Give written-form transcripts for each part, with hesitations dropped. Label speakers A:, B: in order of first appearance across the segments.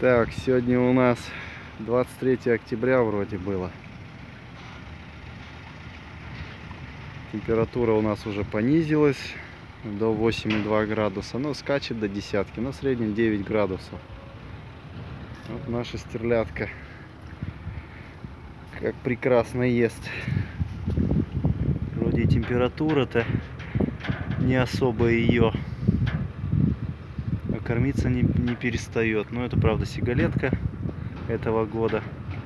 A: Так, сегодня у нас 23 октября вроде было. Температура у нас уже понизилась до 8,2 градуса. Но скачет до десятки, но в среднем 9 градусов. Вот наша стерлядка как прекрасно ест. Вроде температура-то не особо ее, а кормиться не перестает. Но это правда сигалетка этого года.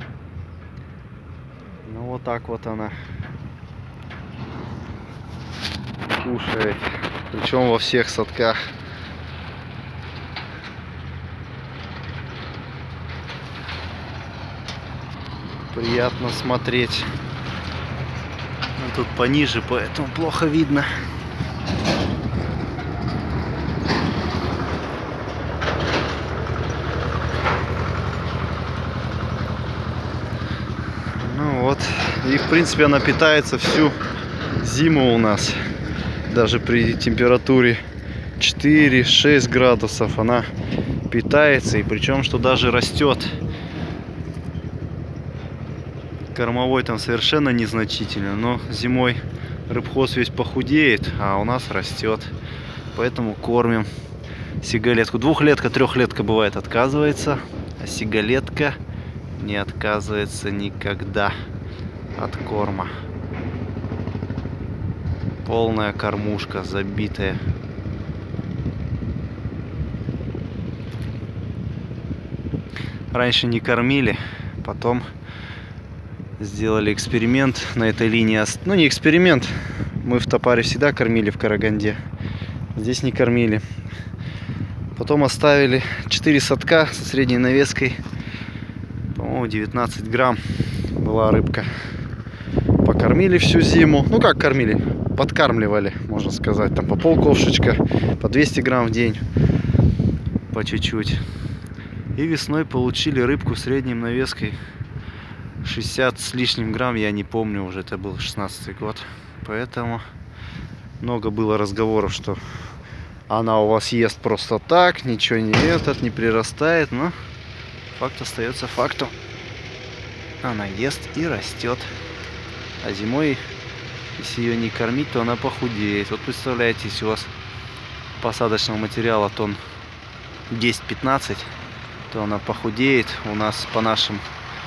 A: Ну вот так вот она кушает, причем во всех садках. Приятно смотреть. Но тут пониже, поэтому плохо видно. Ну вот, и в принципе она питается всю зиму у нас. Даже при температуре 4-6 градусов она питается, и причем что даже растет. Кормовой там совершенно незначительно, но зимой рыбхоз весь похудеет, а у нас растет. Поэтому кормим сигалетку. Двухлетка, трехлетка бывает отказывается, а сигалетка не отказывается никогда от корма. Полная кормушка, забитая. Раньше не кормили, потом сделали эксперимент на этой линии. Ну, не эксперимент, мы в Топаре всегда кормили, в Караганде. Здесь не кормили. Потом оставили 4 садка со средней навеской. По-моему, 19 грамм была рыбка. Покормили всю зиму. Ну, как кормили? Подкармливали, можно сказать. Там по полковшечка, по 200 грамм в день. По чуть-чуть. И весной получили рыбку средней навеской 60 с лишним грамм, я не помню, уже это был 16-й год. Поэтому много было разговоров, что она у вас ест просто так, ничего не прирастает. Но факт остается фактом. Она ест и растет. А зимой, если ее не кормить, то она похудеет. Вот представляете, если у вас посадочного материала тонн 10-15, то она похудеет. У нас по нашим,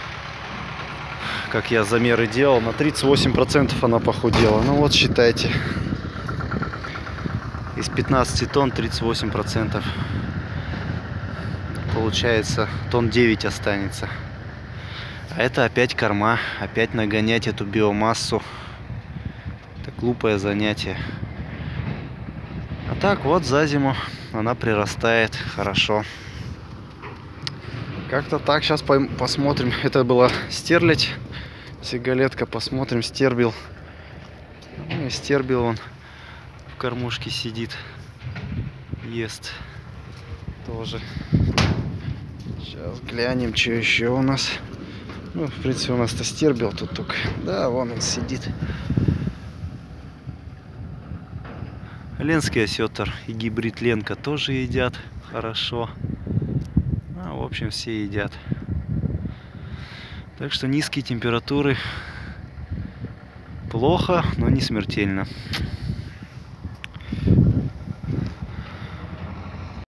A: как я замеры делал, на 38% она похудела. Ну вот считайте, из 15 тонн 38%. Получается, тонн 9 останется. А это опять корма, опять нагонять эту биомассу. Это глупое занятие. А так вот за зиму она прирастает хорошо. Как-то так. Сейчас посмотрим. Это была стерлядь, сигалетка. Посмотрим, стербил. Ну, и стербил он в кормушке сидит, ест тоже. Сейчас глянем, что еще у нас. Ну, в принципе, у нас-то стербил тут только. Да, вон он сидит. Ленский осетр и гибрид Ленка тоже едят хорошо. В общем, все едят. Так что низкие температуры плохо, но не смертельно.